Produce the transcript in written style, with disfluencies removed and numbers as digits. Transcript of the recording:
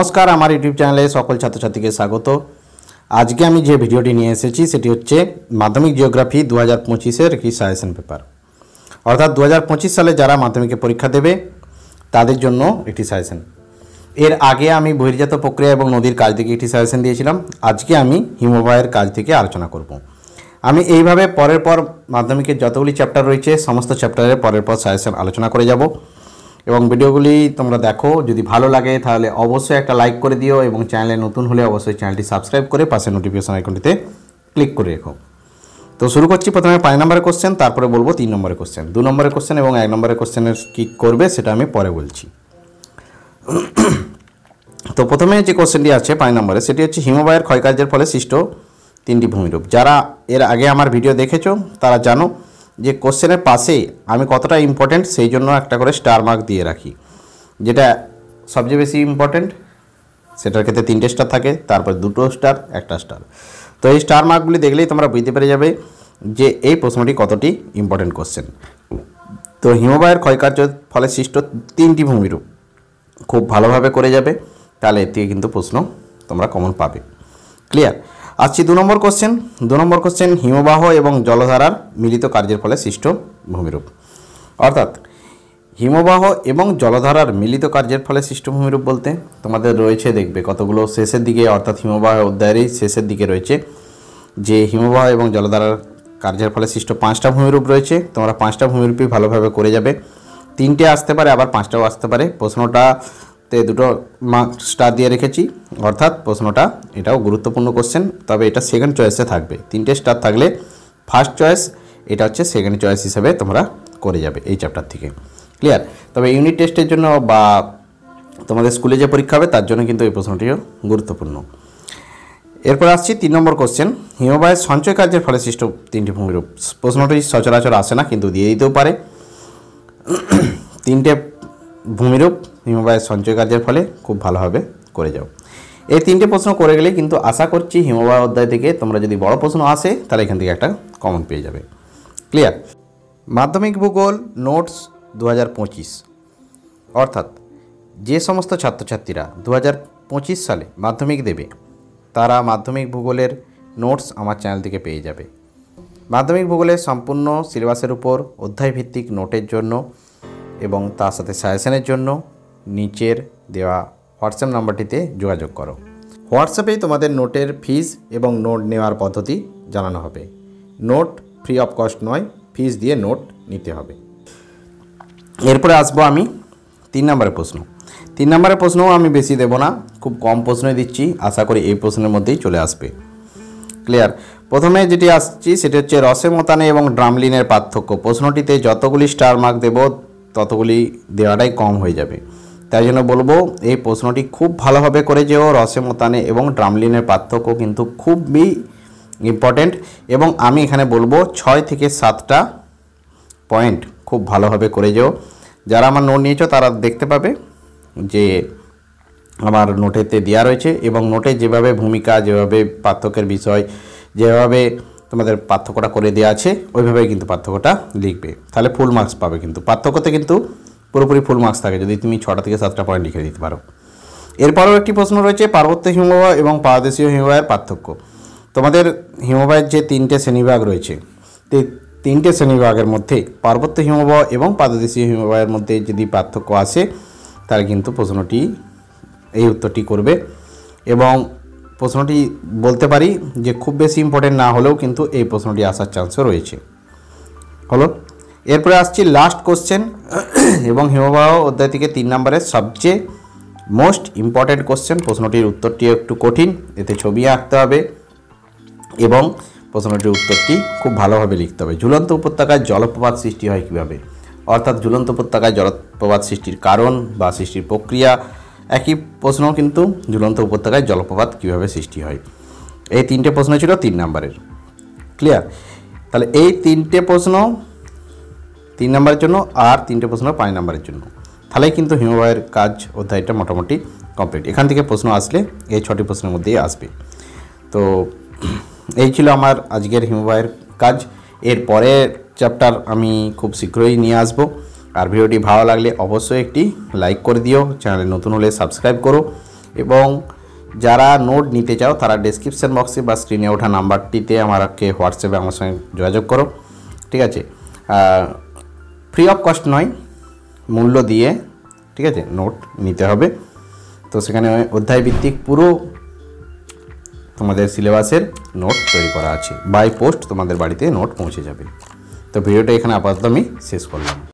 नमस्कार आमार यूट्यूब चैनले सकल छात्र छात्री के स्वागत। आज के आमी जे भिडियोटी निये एसेछि सेटी होच्छे माध्यमिक जियोग्राफी 2025 एक साजेशन पेपर अर्थात 2025 साले जारा माध्यमिक परीक्षा देबे तादेर जोन्नो एकटी साजेशन। एर आगे आमी बहिर्जात प्रक्रिया एबं नदीर काज थेके एकटी साजेशन दियेछिलाम। आजके आमी हिमबाहेर काज थेके आलोचना करब। आमी एइभाবে परेर पर माध्यमिकेर যতগুলি চ্যাপ্টার রয়েছে সমস্ত চ্যাপ্টারে পরের পর সাজেশন আলোচনা করে যাব এবং ভিডিওগুলি তোমরা দেখো। যদি ভালো লাগে তাহলে অবশ্যই একটা লাইক করে দিও এবং চ্যানেলে নতুন হলে অবশ্যই চ্যানেলটি সাবস্ক্রাইব করে পাশে নোটিফিকেশন আইকনটিতে ক্লিক করে রেখো। তো শুরু করছি প্রথমে 5 নম্বরের কোশ্চেন, তারপরে বলবো 3 নম্বরের কোশ্চেন, 2 নম্বরের কোশ্চেন এবং 1 নম্বরের কোশ্চেনের কি করবে সেটা আমি পরে বলছি। তো প্রথমে যে কোশ্চেনটি আছে 5 নম্বরে সেটি হচ্ছে হিমবাহের ক্ষয়কার্যের ফলে সৃষ্ট 3টি ভূমিরূপ। যারা এর আগে আমার ভিডিও দেখেছো তারা জানো যে কোশ্চেনের পাশে আমি কতটা ইম্পর্টেন্ট সেই জন্য একটা করে স্টার মার্ক দিয়ে রাখি। যেটা সবচেয়ে বেশি ইম্পর্টেন্ট সেটার ক্ষেত্রে 3টে স্টার থাকে, তারপর 2টো স্টার, 1টা স্টার। তো এই স্টার মার্কগুলি দেখলেই তোমরা বুঝতে পেরে যাবে যে এই প্রশ্নটি কতটি ইম্পর্টেন্ট কোশ্চেন। তো হিমবাহের ক্ষয়কার্যের ফলে সৃষ্ট 3টি ভূমিরূপ খুব ভালোভাবে করে যাবে, তাহলে এর থেকে কিন্তু প্রশ্ন তোমরা কমন পাবে। ক্লিয়ার? আসছি 2 নম্বর কোশ্চেন। 2 নম্বর কোশ্চেন হিমবাহ এবং জলধারার মিলিত কার্যের ফলে সৃষ্ট ভূমিরূপ। অর্থাৎ হিমবাহ এবং জলধারার মিলিত কার্যের ফলে সৃষ্ট ভূমিরূপ বলতে তোমাদের রয়েছে দেখবে কতগুলো শেষের দিকে, অর্থাৎ হিমবাহ অধ্যায়েরই শেষের দিকে রয়েছে যে হিমবাহ এবং জলধারার কার্যের ফলে সৃষ্ট 5টা ভূমিরূপ রয়েছে। তোমরা 5টা ভূমিরূপই ভালোভাবে করে যাবে। 3টে আসতে পারে, আবার 5টাও আসতে পারে। প্রশ্নটাতে 2টো মার্ক স্টার দিয়ে রেখেছি, অর্থাৎ প্রশ্নটা এটাও গুরুত্বপূর্ণ কোশ্চেন, তবে এটা সেকেন্ড চয়েসে থাকবে। 3টে স্টার থাকলে ফার্স্ট চয়েস, এটা হচ্ছে সেকেন্ড চয়েস হিসেবে তোমরা করে যাবে এই চ্যাপ্টার থেকে। ক্লিয়ার? তবে ইউনিট টেস্টের জন্য বা তোমাদের স্কুলে যে পরীক্ষা হবে তার জন্য কিন্তু এই প্রশ্নটিও গুরুত্বপূর্ণ। এরপর আসছি 3 নম্বর কোশ্চেন হিমবাহের সঞ্চয় কার্যের ফলে সৃষ্ট 3টি ভূমিরূপ। প্রশ্নটি সচরাচর আসে না, কিন্তু দিয়ে দিতেও পারে। 3টে ভূমিরূপ হিমবাহের সঞ্চয় কার্যের ফলে খুব ভালোভাবে করে যাও। এই 3টে প্রশ্ন করে গেলে কিন্তু আশা করছি হিমবাহ অধ্যায় থেকে তোমরা যদি বড় প্রশ্ন আসে তাহলে এখান থেকে একটা কমন পেয়ে যাবে। ক্লিয়ার? মাধ্যমিক ভূগোল নোটস 2025 অর্থাৎ যে সমস্ত ছাত্রছাত্রীরা 2025 সালে মাধ্যমিক দেবে তারা মাধ্যমিক ভূগোলের নোটস আমার চ্যানেল থেকে পেয়ে যাবে। মাধ্যমিক ভূগোলের সম্পূর্ণ সিলেবাসের উপর অধ্যায়ভিত্তিক নোটের জন্য এবং তার সাথে সাজেশনের জন্য নিচের দেওয়া হোয়াটসঅ্যাপ নাম্বারটিতে যোগাযোগ করো। হোয়াটসঅ্যাপেই তোমাদের নোটের ফিজ এবং নোট নেওয়ার পদ্ধতি জানানো হবে। নোট ফ্রি অফ কস্ট নয়, ফিজ দিয়ে নোট নিতে হবে। এরপরে আসবো আমি 3 নম্বরের প্রশ্ন। 3 নম্বরের প্রশ্নও আমি বেশি দেব না, খুব কম প্রশ্নই দিচ্ছি, আশা করি এই প্রশ্নের মধ্যেই চলে আসবে। ক্লিয়ার? প্রথমে যেটি আসছি সেটি হচ্ছে রসেমতানে এবং ড্রামলিনের পার্থক্য। প্রশ্নটিতে যতগুলি স্টার মার্ক দেব ততগুলি দেওয়াটাই কম হয়ে যাবে, তাই জন্য বলবো এই প্রশ্নটি খুব ভালোভাবে করে যেও। রসেমতানে এবং ড্রামলিনের পার্থক্য কিন্তু খুবই ইম্পর্টেন্ট এবং আমি এখানে বলবো 6 থেকে 7টা পয়েন্ট খুব ভালোভাবে করে যেও। যারা আমার নোট নিয়েছো তারা দেখতে পাবে যে আমার নোটেতে দেওয়া রয়েছে এবং নোটে যেভাবে ভূমিকা, যেভাবে পার্থক্যের বিষয়, যেভাবে তোমাদের পার্থক্যটা করে দেওয়া আছে ওইভাবেই কিন্তু পার্থক্যটা লিখবে, তাহলে ফুল মার্কস পাবে। কিন্তু পার্থক্যতে কিন্তু পুরোপুরি ফুল মার্কস থাকে যদি তুমি 6টা থেকে 7টা পয়েন্ট লিখে দিতে পারো। এরপরেও একটি প্রশ্ন রয়েছে পার্বত্য হিমবাহ এবং পাদদেশীয় হিমবাহের পার্থক্য। তোমাদের হিমবাহের যে 3টে শ্রেণীবিভাগ রয়েছে, 3টে শ্রেণীবিভাগের মধ্যে পার্বত্য হিমবাহ এবং পাদদেশীয় হিমবাহের মধ্যে যদি পার্থক্য আসে তাহলে কিন্তু প্রশ্নটি এই উত্তরটি করবে এবং প্রশ্নটি বলতে পারি যে খুব বেশি ইম্পর্টেন্ট না হলেও কিন্তু এই প্রশ্নটি আসার চান্সও রয়েছে। হলো? এরপরে আসছি লাস্ট কোশ্চেন এবং হিমবাহ অধ্যায় থেকে 3 নম্বরের সবচেয়ে মোস্ট ইম্পর্টেন্ট কোশ্চেন। প্রশ্নটির উত্তরটি একটু কঠিন, এতে ছবি আঁকতে হবে এবং প্রশ্নটির উত্তরটি খুব ভালোভাবে লিখতে হবে। ঝুলন্ত উপত্যকায় জলপ্রপাত সৃষ্টি হয় কীভাবে? অর্থাৎ ঝুলন্ত উপত্যকায় জলপ্রপাত সৃষ্টির কারণ বা সৃষ্টির প্রক্রিয়া একই প্রশ্ন, কিন্তু ঝুলন্ত উপত্যকায় জলপ্রপাত কীভাবে সৃষ্টি হয়। এই 3টে প্রশ্ন ছিল 3 নম্বরের। ক্লিয়ার? তাহলে এই 3টে প্রশ্ন 3 নম্বরের জন্য আর 3টে প্রশ্ন 5 নম্বরের জন্য, তাহলেই কিন্তু হিমবাহের কাজ অধ্যায়টা মোটামুটি কমপ্লিট। এখান থেকে প্রশ্ন আসলে এই 6টি প্রশ্নের মধ্যেই আসবে। তো এই ছিল আমার আজকের হিমবাহের কাজ। এর পরের চ্যাপ্টার আমি খুব শীঘ্রই নিয়ে আসবো। আর ভিডিওটি ভালো লাগলে অবশ্যই একটি লাইক করে দিও, চ্যানেলে নতুন হলে সাবস্ক্রাইব করো এবং যারা নোট নিতে চাও তারা ডেসক্রিপশন বক্সে বা স্ক্রিনে ওঠা নাম্বারটিতে আমাকে হোয়াটসঅ্যাপে আমার সঙ্গে যোগাযোগ করো, ঠিক আছে। ফ্রি অফ কস্ট নয়, মূল্য দিয়ে, ঠিক আছে, নোট নিতে হবে। তো সেখানে অধ্যায়ভিত্তিক পুরো তোমাদের সিলেবাসের নোট তৈরি করা আছে, বাই পোস্ট তোমাদের বাড়িতে নোট পৌঁছে যাবে। তো ভিডিওটা এখানে আপাতত আমি শেষ করলাম।